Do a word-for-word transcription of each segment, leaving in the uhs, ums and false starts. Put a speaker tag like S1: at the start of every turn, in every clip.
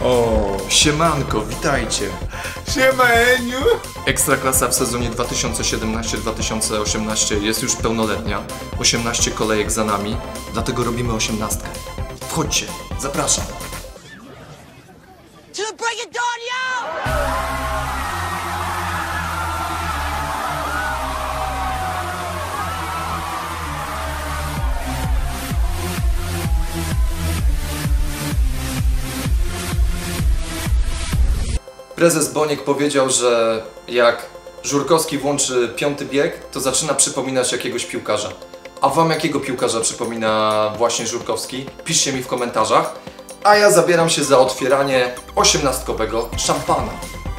S1: O, siemanko, witajcie.
S2: Siema Eniu.
S1: Ekstraklasa w sezonie dwa tysiące siedemnaście dwa tysiące osiemnaście jest już pełnoletnia. osiemnaście kolejek za nami, dlatego robimy osiemnastkę. Wchodźcie, zapraszam.
S3: To the break of dawn, yo!
S1: Prezes Boniek powiedział, że jak Żurkowski włączy piąty bieg, to zaczyna przypominać jakiegoś piłkarza. A wam jakiego piłkarza przypomina właśnie Żurkowski? Piszcie mi w komentarzach. A ja zabieram się za otwieranie osiemnastkowego szampana.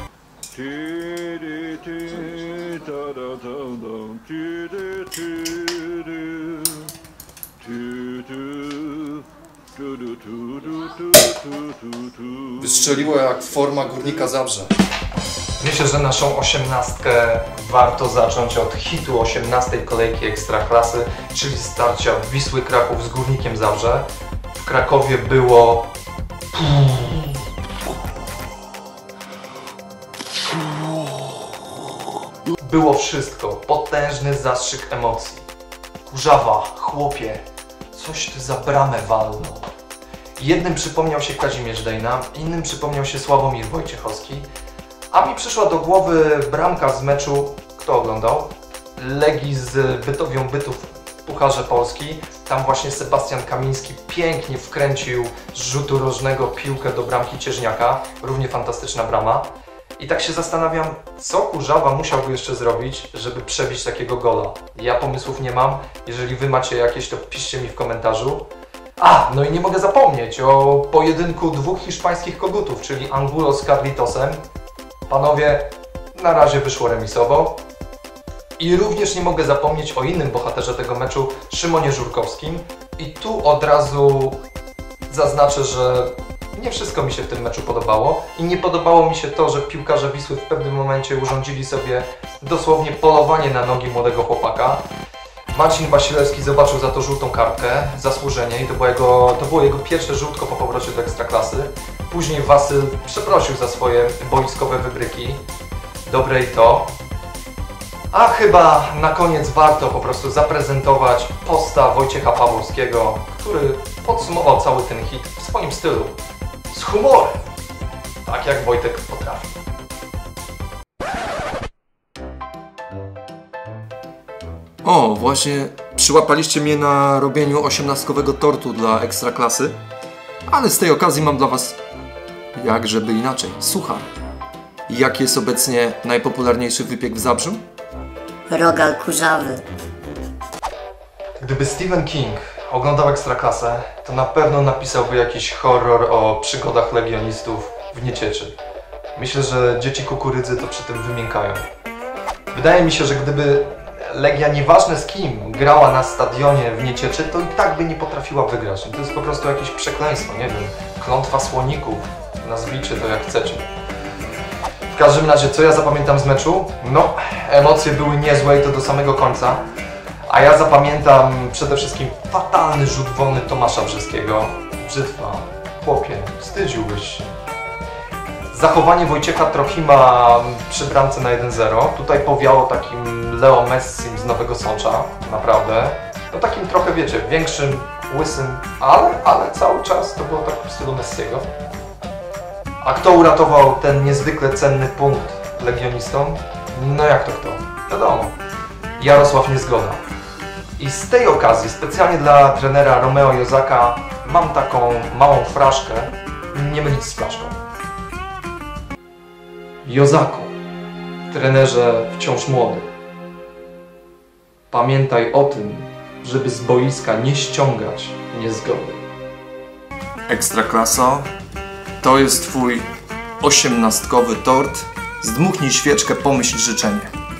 S1: Wystrzeliło jak forma Górnika Zabrze. Myślę, że naszą osiemnastkę warto zacząć od hitu osiemnastej kolejki Ekstraklasy, czyli starcia Wisły Kraków z Górnikiem Zabrze. W Krakowie było... Było wszystko. Potężny zastrzyk emocji. Kurzawa, chłopie, coś ty za bramę walnął. Jednym przypomniał się Kazimierz Dejna, innym przypomniał się Sławomir Wojciechowski, a mi przyszła do głowy bramka z meczu, kto oglądał? Legii z Bytowią Bytów w Pucharze Polski. Tam właśnie Sebastian Kamiński pięknie wkręcił z rzutu rożnego piłkę do bramki Cieżniaka. Równie fantastyczna brama. I tak się zastanawiam, co Kurzawa musiałby jeszcze zrobić, żeby przebić takiego gola. Ja pomysłów nie mam. Jeżeli wy macie jakieś, to piszcie mi w komentarzu. A, no i nie mogę zapomnieć o pojedynku dwóch hiszpańskich kogutów, czyli Angulo z Carlitosem. Panowie, na razie wyszło remisowo. I również nie mogę zapomnieć o innym bohaterze tego meczu, Szymonie Żurkowskim. I tu od razu zaznaczę, że nie wszystko mi się w tym meczu podobało. I nie podobało mi się to, że piłkarze Wisły w pewnym momencie urządzili sobie dosłownie polowanie na nogi młodego chłopaka. Marcin Wasilewski zobaczył za to żółtą kartkę, zasłużenie, i to było jego, to było jego pierwsze żółtko po powrocie do Ekstraklasy. Później Wasyl przeprosił za swoje boiskowe wybryki. Dobre i to. A chyba na koniec warto po prostu zaprezentować posta Wojciecha Pawłowskiego, który podsumował cały ten hit w swoim stylu. Z humorem. Tak jak Wojtek potrafi. O, właśnie przyłapaliście mnie na robieniu osiemnastkowego tortu dla Ekstraklasy, ale z tej okazji mam dla was, jak żeby inaczej, suchar. Jaki jest obecnie najpopularniejszy wypiek w Zabrzu?
S4: Rogal kurzawy.
S1: Gdyby Stephen King oglądał Ekstraklasę, to na pewno napisałby jakiś horror o przygodach legionistów w Niecieczy. Myślę, że dzieci kukurydzy to przy tym wymiękają. Wydaje mi się, że gdyby Legia, nieważne z kim, grała na stadionie w Niecieczy, to i tak by nie potrafiła wygrać. To jest po prostu jakieś przekleństwo, nie wiem, klątwa słoników, nazwijcie to jak chcecie. W każdym razie, co ja zapamiętam z meczu? No, emocje były niezłe i to do samego końca. A ja zapamiętam przede wszystkim fatalny rzut wolny Tomasza Brzeskiego. Brzytwa, chłopie, wstydziłbyś się. Zachowanie Wojciecha Trochima przy bramce na jeden zero. Tutaj powiało takim Leo Messim z Nowego Sącza, naprawdę. No takim trochę, wiecie, większym, łysym, ale, ale cały czas to było tak w stylu Messiego. A kto uratował ten niezwykle cenny punkt legionistom? No jak to kto? Wiadomo. Jarosław Niezgoda. I z tej okazji, specjalnie dla trenera Romeo Jozaka, mam taką małą fraszkę, nie mylić z flaszką. Jozaku, trenerze wciąż młody, pamiętaj o tym, żeby z boiska nie ściągać niezgody. Ekstraklasa, to jest twój osiemnastkowy tort. Zdmuchnij świeczkę, pomyśl życzenie.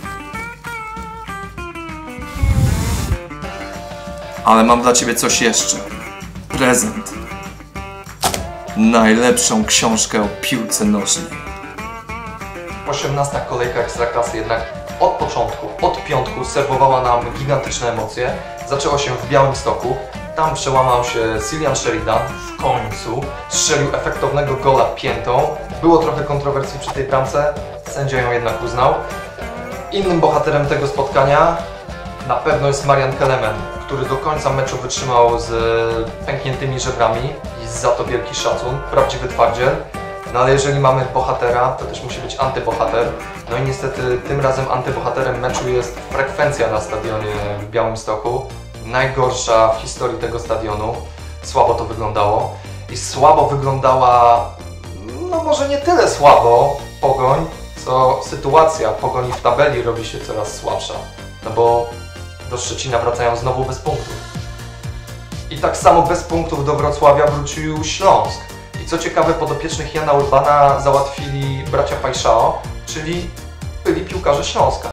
S1: Ale mam dla ciebie coś jeszcze. Prezent. Najlepszą książkę o piłce nożnej. osiemnasta kolejka Ekstraklasy jednak od początku, od piątku serwowała nam gigantyczne emocje. Zaczęło się w Białymstoku. Tam przełamał się Cillian Sheridan w końcu, strzelił efektownego gola piętą. Było trochę kontrowersji przy tej bramce, sędzia ją jednak uznał. Innym bohaterem tego spotkania na pewno jest Marian Kelemen, który do końca meczu wytrzymał z pękniętymi żebrami i za to wielki szacun, prawdziwy twardziel. No ale jeżeli mamy bohatera, to też musi być antybohater. No i niestety tym razem antybohaterem meczu jest frekwencja na stadionie w Białymstoku. Najgorsza w historii tego stadionu. Słabo to wyglądało. I słabo wyglądała, no może nie tyle słabo Pogoń, co sytuacja Pogoni w tabeli robi się coraz słabsza. No bo do Szczecina wracają znowu bez punktów. I tak samo bez punktów do Wrocławia wrócił Śląsk. I co ciekawe, podopiecznych Jana Urbana załatwili bracia Pajszao, czyli byli piłkarze Śląska.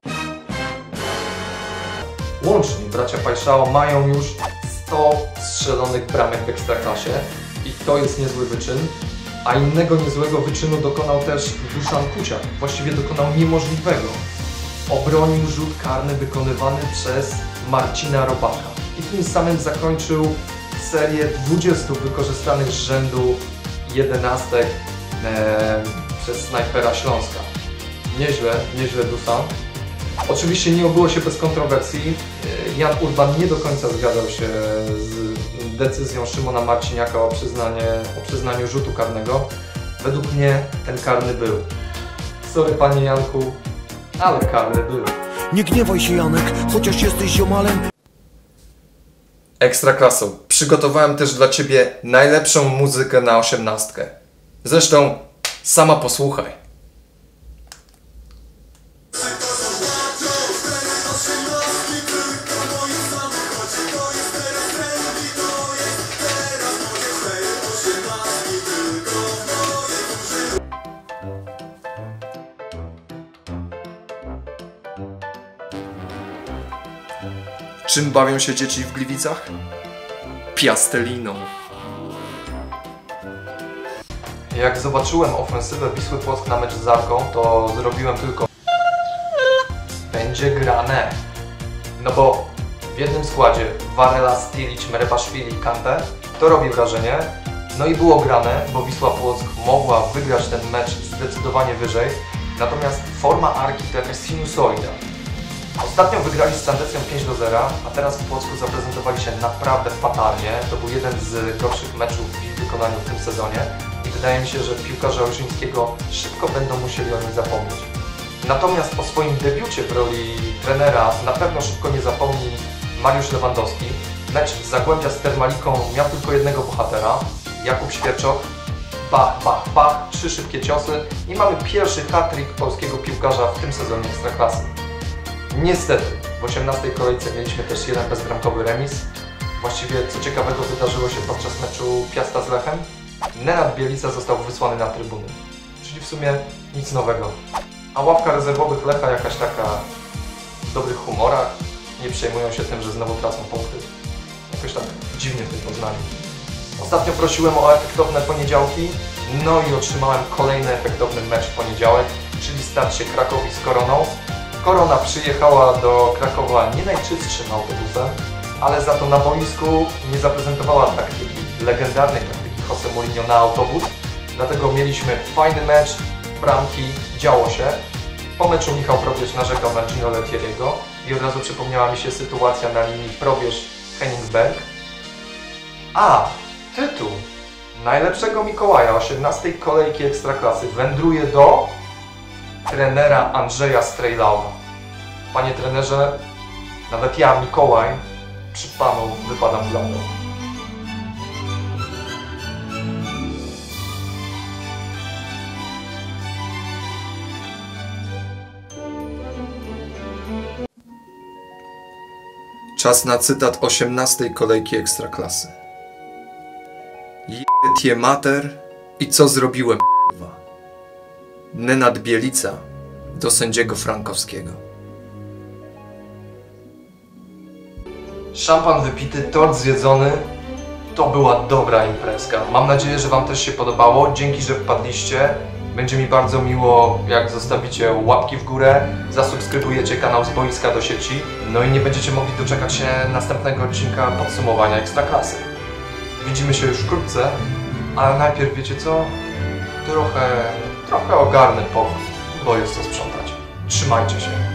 S1: Łącznie bracia Pajszao mają już sto strzelonych bramek w Ekstraklasie i to jest niezły wyczyn. A innego niezłego wyczynu dokonał też Duszan Kuciak. Właściwie dokonał niemożliwego. Obronił rzut karny wykonywany przez Marcina Robaka. I tym samym zakończył serię dwudziestu wykorzystanych z rzędu jedenastek e, przez snajpera Śląska. Nieźle, nieźle Duszan. Oczywiście nie obyło się bez kontrowersji. Jan Urban nie do końca zgadzał się z decyzją Szymona Marciniaka o, przyznanie, o przyznaniu rzutu karnego. Według mnie ten karny był. Sorry panie Janku, ale karny był.
S5: Nie gniewaj się, Janek, chociaż jesteś ziomalem.
S1: Ekstraklaso, przygotowałem też dla ciebie najlepszą muzykę na osiemnastkę. Zresztą sama posłuchaj. Czym bawią się dzieci w Gliwicach? Piasteliną. Jak zobaczyłem ofensywę Wisły Płock na mecz z Arką, to zrobiłem tylko będzie grane. No bo w jednym składzie Varela, Stilic, Merebaszwili, Kante to robi wrażenie. No i było grane, bo Wisła Płock mogła wygrać ten mecz zdecydowanie wyżej. Natomiast forma Arki to jakaś sinusoida. Ostatnio wygrali z Sandecją pięć do zera, a teraz w Płocku zaprezentowali się naprawdę fatalnie. To był jeden z gorszych meczów w ich wykonaniu w tym sezonie i wydaje mi się, że piłkarze Olszyńskiego szybko będą musieli o nim zapomnieć. Natomiast o swoim debiucie w roli trenera na pewno szybko nie zapomni Mariusz Lewandowski. Mecz z Zagłębia z Termaliką miał tylko jednego bohatera, Jakub Świerczok. Bach, bach, bach, trzy szybkie ciosy i mamy pierwszy hat-trick polskiego piłkarza w tym sezonie Ekstraklasy. Niestety, w osiemnastej kolejce mieliśmy też jeden bezbramkowy remis. Właściwie, co ciekawego, wydarzyło się podczas meczu Piasta z Lechem. Nenad Bielica został wysłany na trybuny, czyli w sumie nic nowego. A ławka rezerwowych Lecha jakaś taka w dobrych humorach, nie przejmują się tym, że znowu tracą punkty. Jakoś tak dziwnie w tym Poznaniu. Ostatnio prosiłem o efektowne poniedziałki, no i otrzymałem kolejny efektowny mecz w poniedziałek, czyli starcie Krakowi z Koroną. Korona przyjechała do Krakowa nie najczystszym autobusem, ale za to na boisku nie zaprezentowała taktyki, legendarnej taktyki Jose Mourinho na autobus. Dlatego mieliśmy fajny mecz, bramki, działo się. Po meczu Michał Probierz narzekał na Gino Lettieriego i od razu przypomniała mi się sytuacja na linii Probierz-Henningsberg. A, tytuł najlepszego Mikołaja osiemnastej kolejki Ekstraklasy wędruje do trenera Andrzeja Strejlaua. Panie trenerze, nawet ja, Mikołaj, przy panu wypadam blado. Czas na cytat osiemnastej kolejki Ekstraklasy. Je mater i co zrobiłem, k***wa? Nenad Bielica do sędziego Frankowskiego. Szampan wypity, tort zjedzony. To była dobra imprezka. Mam nadzieję, że wam też się podobało. Dzięki, że wpadliście. Będzie mi bardzo miło, jak zostawicie łapki w górę, zasubskrybujecie kanał z boiska do sieci, no i nie będziecie mogli doczekać się następnego odcinka podsumowania Ekstraklasy. Widzimy się już wkrótce, ale najpierw wiecie co? Trochę, trochę ogarnę pokój, bo jest co sprzątać. Trzymajcie się.